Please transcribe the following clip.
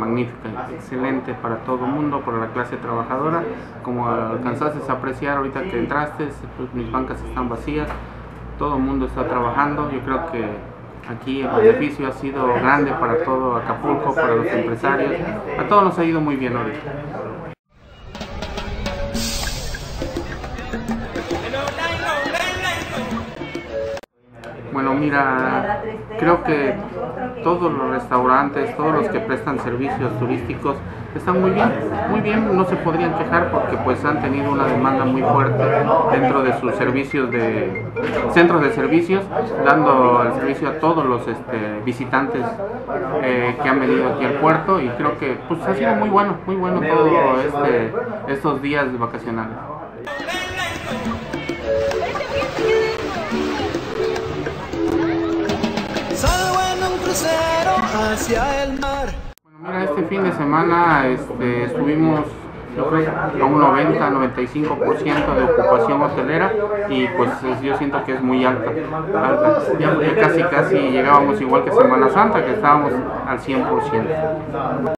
magnífica, excelente para todo el mundo, para la clase trabajadora. Como alcanzaste a apreciar ahorita que entraste, pues mis bancas están vacías, todo el mundo está trabajando. Yo creo que aquí el beneficio ha sido grande para todo Acapulco, para los empresarios, a todos nos ha ido muy bien ahorita. Bueno, mira, creo que todos los restaurantes, todos los que prestan servicios turísticos están muy bien, no se podrían quejar porque pues han tenido una demanda muy fuerte dentro de sus servicios de centros de servicios, dando el servicio a todos los visitantes que han venido aquí al puerto, y creo que pues ha sido muy bueno todo estos días vacacionales. Hacia el mar. Bueno, mira, este fin de semana estuvimos, yo creo, a un 90-95% de ocupación hotelera, y pues yo siento que es muy alta. Ya casi llegábamos igual que Semana Santa, que estábamos al 100%.